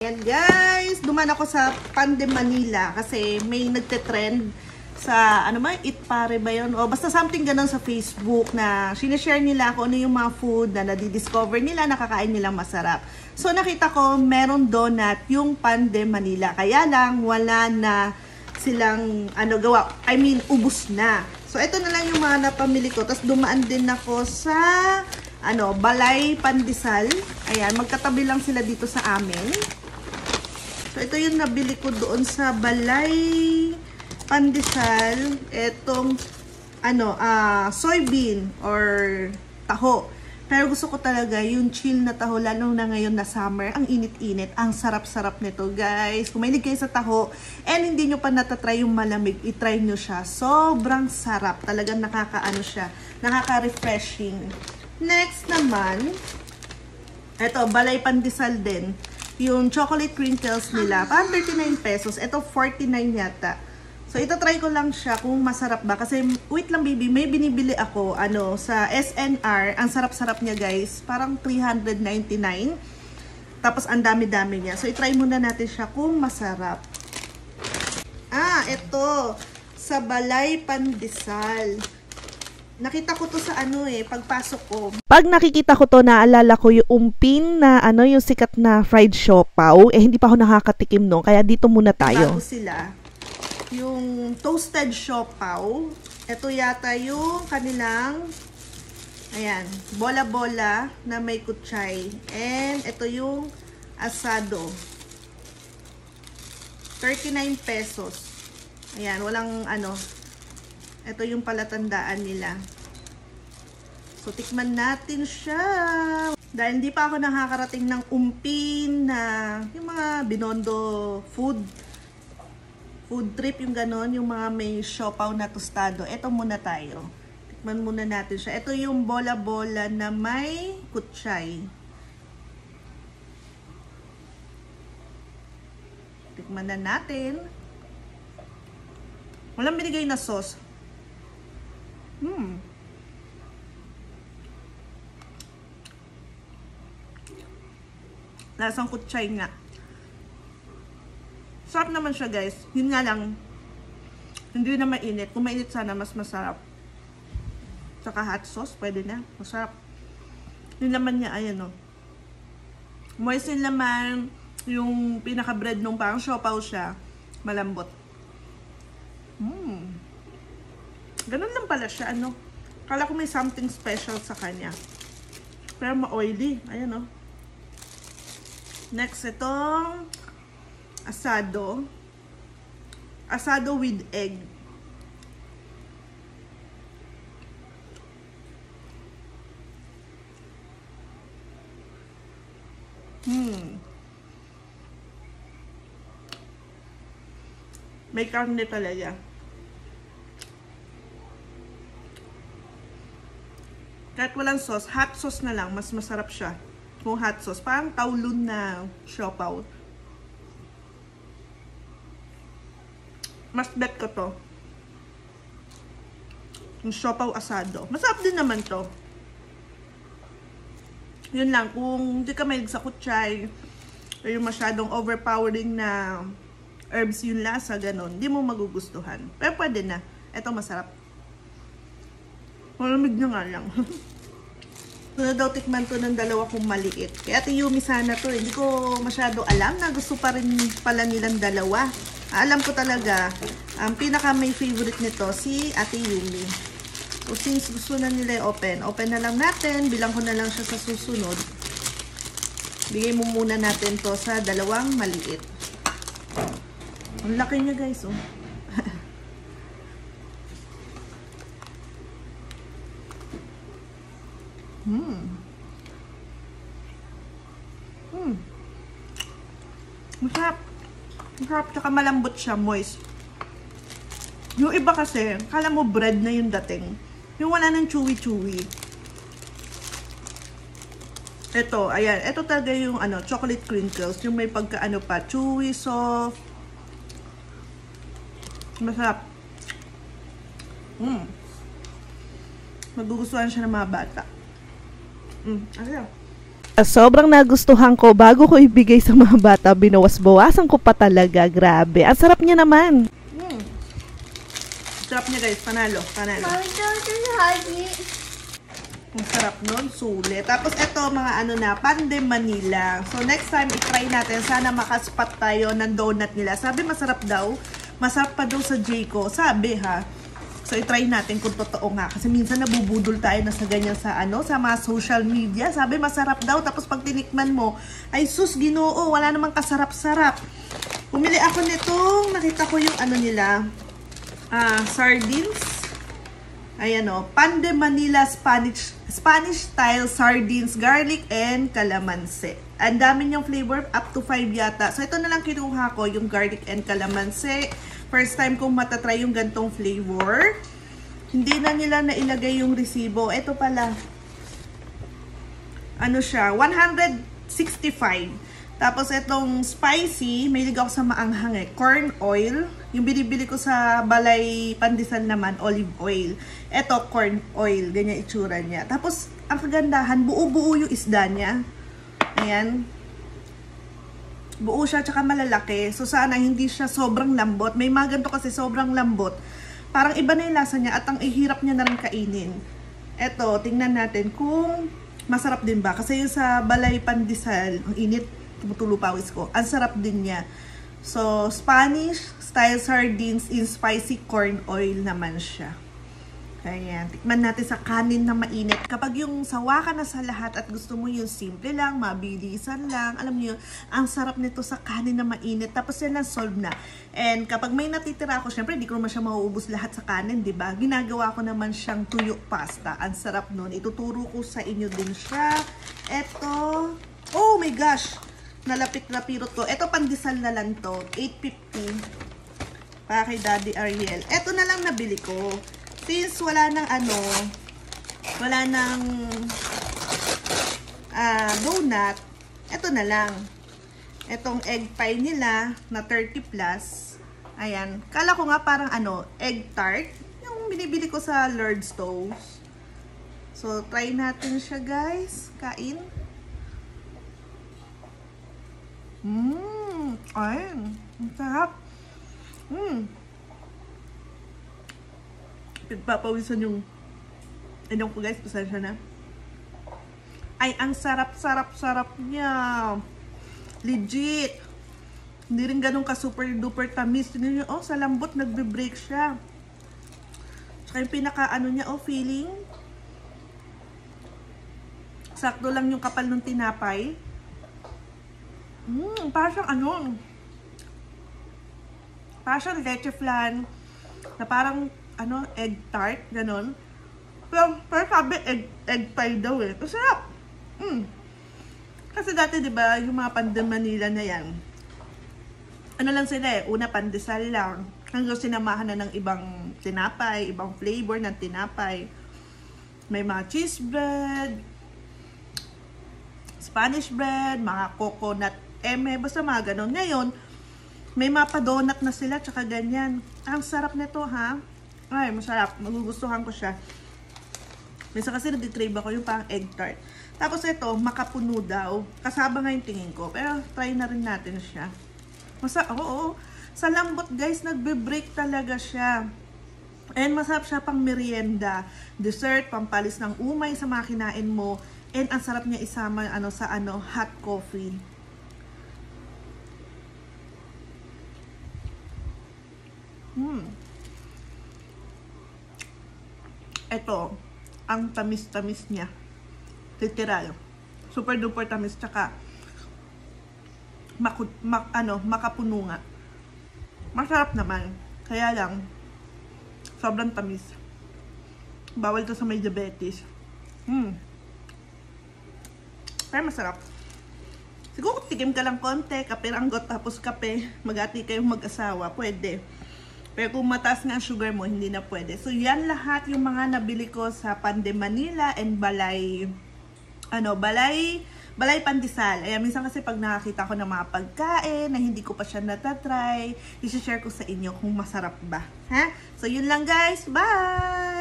Ayan guys, duman ako sa Pande Manila kasi may nagte-trend sa ano ba, Eat Pare ba yun? O basta something ganun sa Facebook na sinishare nila kung ano yung mga food na nadidiscover nila, nakakain nilang masarap. So nakita ko meron donut yung Pande Manila. Kaya lang wala na silang gawa. I mean, ubos na. So ito na lang yung mga napamili ko. Tapos dumaan din ako sa Balay Pandesal. Ayan, magkatabi lang sila dito sa amin. So, ito yung nabili ko doon sa Balay Pandesal. Itong, soybean or taho. Pero gusto ko talaga yung chill na taho, lalo na ngayon na summer. Ang init-init. Ang sarap-sarap nito, guys. Kung mahilig kayo sa taho, and hindi nyo pa natatry yung malamig, itry nyo siya. Sobrang sarap. Talagang siya. Nakaka-refreshing. Next naman, ito, Balay Pandesal din. Yung chocolate crinkles nila, parang 39 pesos. Ito, 49 yata. So, ito try ko lang siya kung masarap ba. Kasi, wait lang baby, may binibili ako, sa SNR. Ang sarap-sarap niya guys. Parang 399. Tapos, ang dami-dami niya. So, itry muna natin siya kung masarap. Ito. Sa Balay Pandesal. Nakita ko to sa pagpasok ko. Pag nakikita ko to, naalala ko yung umpin na yung sikat na fried siopaw. Hindi pa ako nakakatikim no, kaya dito muna tayo. Bago sila, yung toasted siopaw. Ito yata yung kanilang, ayan, bola-bola na may kutsay. And ito yung asado. 39 pesos. Ayan, walang ito yung palatandaan nila. So, tikman natin siya. Dahil hindi pa ako nakakarating ng umpin na yung mga Binondo food trip, yung ganon, yung mga may siopaw na tostado. Ito muna tayo. Tikman muna natin siya. Ito yung bola-bola na may kutsay. Tikman na natin. Walang binigay na sauce. Lasang kutsay nga. Sarap naman siya guys. Yun nga lang, hindi na mainit. Kung mainit sana, mas masarap. Saka hot sauce, pwede na. Masarap. Yung laman niya, ayan moist yung laman. Yung pinaka-bread nung parang siopaw siya. Malambot. Ganun lang pala siya, Kala ko may something special sa kanya. Pero ma-oily. Ayan, Next, itong asado. Asado with egg. May karne talaga. Kahit walang sauce, hot sauce na lang, mas masarap siya. Kung hot sauce, parang taulun na siopaw. Mas bet ko to. Yung siopaw asado. Masarap din naman to. Yun lang, kung hindi ka mahilig sa kutsay, o yung masyadong overpowering na herbs yung lasa, ganun, hindi mo magugustuhan. Pero pwede na. Ito masarap. Malamig na nga lang. Daw tikman to ng dalawa kong maliit. Kaya Ate Yumi sana to. Hindi ko masyado alam na gusto pa rin pala nilang dalawa. Alam ko talaga, ang pinaka may favorite nito, si Ate Yumi. So since gusto na nila open na lang natin. Bilang ko na lang siya sa susunod. Bigay mo muna natin to sa dalawang maliit. Ang laki niya guys, Masarap. Masarap, tsaka malambot siya, moist. Yung iba kasi, kala mo bread na yung dating. Yung wala ng chewy-chewy. Ito, ayan. Ito talaga yung chocolate crinkles. Yung may pagka pa, chewy, soft. Masarap. Magugustuhan siya ng mga bata. Ano? Sobrang nagustuhan ko. Bago ko ibigay sa mga bata, binawas-bawasan ko pa talaga. Grabe. Ang sarap niya naman. Sarap niya guys. Panalo. Panalo. Ang sarap nun. Sulit. Tapos ito mga ano na. Pande Manila. So next time i-try natin. Sana makaspot tayo ng donut nila. Sabi masarap daw. Masarap pa daw sa Jayco. Sabi ha. So, i-try natin kung totoo nga. Kasi minsan nabubudol tayo na sa ganyan sa ano, sa mga social media. Sabi, masarap daw. Tapos, pag tinikman mo, ay sus, Ginoo, wala namang kasarap-sarap. Pumili ako nitong, nakita ko yung ano nila, sardines. Ayan o, Pande Manila Spanish style sardines, garlic, and calamansi. Ang dami niyang flavor, up to 5 yata. So, ito na lang kinuha ko, yung garlic and calamansi. First time kong matatry yung gantong flavor. Hindi na nila nailagay yung resibo. Ito pala. Ano siya? 165. Tapos itong spicy, may ligaw sa maanghang eh. Corn oil. Yung binibili ko sa Balay Pandesal naman, olive oil. Ito, corn oil. Ganyan itsura niya. Tapos, ang kagandahan, buo-buo yung isda niya. Ayan. Buo siya, tsaka malalaki. So, sana hindi siya sobrang lambot. May mga ganito kasi sobrang lambot. Parang iba na yung lasa niya at ang ihirap niya na rin kainin. Eto, tingnan natin kung masarap din ba. Kasi yung sa Balay Pandesal, ang init, tumutulo pawis ko. Ang sarap din niya. So, Spanish style sardines in spicy corn oil naman siya. Ayan, tikman natin sa kanin na mainit. Kapag yung sawa ka na sa lahat at gusto mo yung simple lang, mabilisan lang, alam niyo, ang sarap nito sa kanin na mainit. Tapos yan lang, solve na. And kapag may natitira ako, syempre, di ko naman siya mauubos lahat sa kanin, di ba? Ginagawa ko naman siyang tuyo pasta. Ang sarap nun. Ituturo ko sa inyo din siya. Eto, oh my gosh! Nalapit na pirot ko. Eto, pandesal na lang to. 8.50 para kay Daddy Ariel. Eto na lang nabili ko. Since wala nang ano, wala nang donut, eto na lang. Etong egg pie nila na 30 plus. Ayan. Kala ko nga parang ano, egg tart. Yung binibili ko sa Lord's Toast. So, try natin siya guys. Kain. Ayun. Ang sarap. Pagpapawisan yung inyong ko guys, pasensya na. Ay, ang sarap-sarap-sarap niya. Legit. Hindi rin ganun ka super duper tamis. Tignan nyo, oh, sa lambot nagbe-break siya. Tsaka yung pinaka ano niya, oh, feeling. Sakto lang yung kapal ng tinapay. Parang siyang ano. Parang siyang leche flan. Na parang ano, egg tart, ganon. Pero sabi, egg pie daw eh. Masarap! Kasi dati, di ba, yung mga Pande Manila na yan, ano lang sila eh, una pandesal lang. Hanggang sinamahan na ng ibang tinapay, ibang flavor ng tinapay. May mga cheese bread, Spanish bread, mga coconut basta mga ganon. Ngayon, may mga pa-donut na sila, tsaka ganyan. Ang sarap nito, ha? Ay, masarap. Magugustuhan ko siya. Minsan kasi nag-crave ako yung pang egg tart. Tapos ito, makapuno daw. Kasaba nga yung tingin ko. Pero try na rin natin siya. Oo. Sa lambot guys, nagbe-break talaga siya. And masarap siya pang merienda. Dessert, pampalis ng umay sa mga kinain mo. And ang sarap niya isama sa hot coffee. Ito, ang tamis-tamis niya. Literal. Super duper tamis. Tsaka, makapuno nga. Masarap naman. Kaya lang, sobrang tamis. Bawal to sa may diabetes. Pero masarap. Siguro tikim ka lang konti, kape ranggot tapos kape, mag-ati kayong mag-asawa, pwede. Pero kung mataas nga ang sugar mo, hindi na pwede. So, yan lahat yung mga nabili ko sa Pande Manila and Balay Pandesal. Ayan, minsan kasi pag nakakita ko ng mga pagkain na hindi ko pa siya natatry, i-share ko sa inyo kung masarap ba. Ha? So, yun lang guys. Bye!